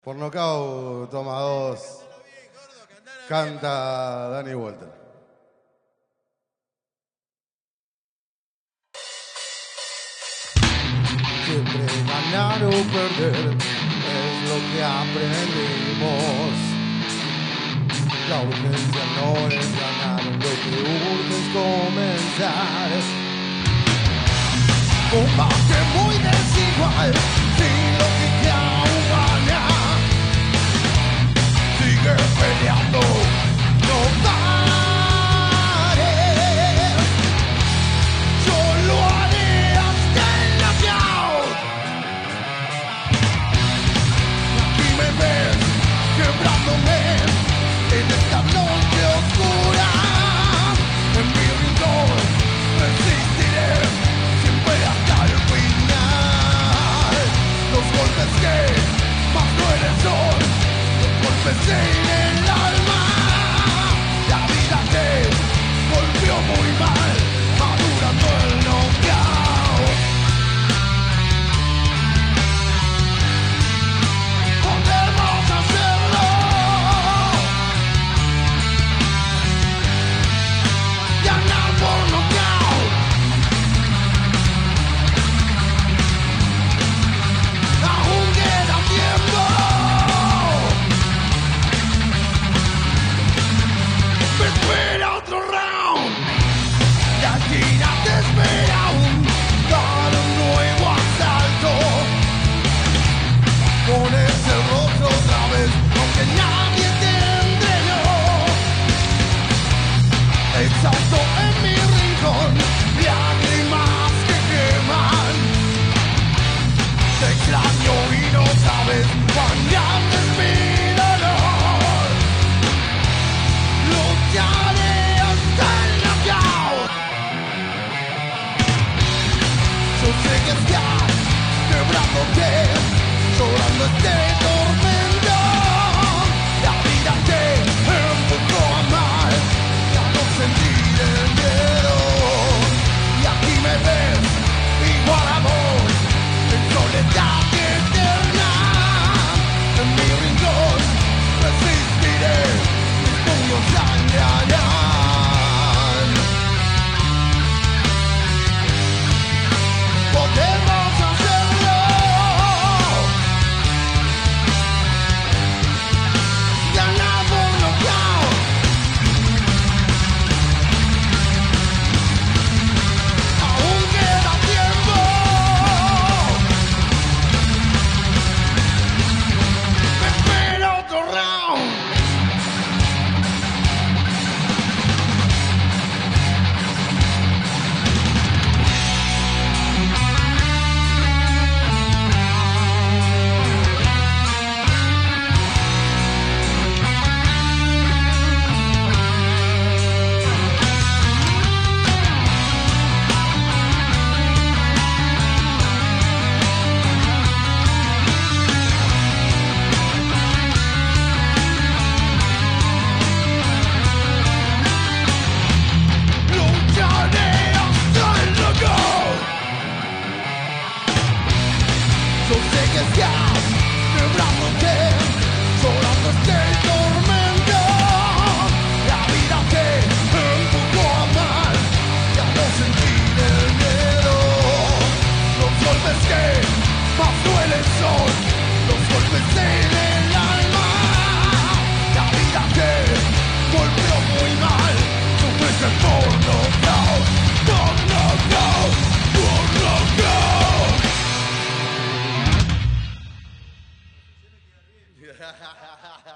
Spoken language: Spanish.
Por nocaut, toma 2. Canta Danny Walter. Siempre ganar o perder es lo que aprendimos. La urgencia no es ganar, lo que urge es comenzar. Combate muy desigual, sin lo que aún gana. Sigue peleando, no pares. Yo lo haré hasta el knockout. Aquí me ves, quebrándome en esta noche oscura. En mi rincón resistiré siempre hasta el final. Los golpes que más duelen son los golpes en el alma. La vida que golpeó muy mal, madurando el knockout. Podemos hacerlo. Ganar por knockout. Aún queda tiempo. Me espera otro round. La China te espera aún para un nuevo asalto. Con ese rostro otra vez, aunque nadie te entrenó. Exhausto en mi rincón, lágrimas que queman. Te extraño y no sabes cuán grande es mi dolor. Lucharé hasta el knockout. Yo sé que estás quebrándote, llorando este tormento. La vida te empujó a mal, ya no sentir el miedo. Y aquí me ves, igual a vos, en soledad eterna. En mi rincón resistiré, mis puños sangrarán. Podemos hacerlo. Ganar por knockout. Aún queda tiempo. Me espera otro round. Lucharé hasta el knockout. Yo sé que estás quebrándote, llorando este tormento. La vida te empujó a mal, ya no sentir el miedo. Los golpes que más duelen son los golpes en el alma. La vida te golpeó muy mal, tú fuiste por knockout, por knockout, por knockout.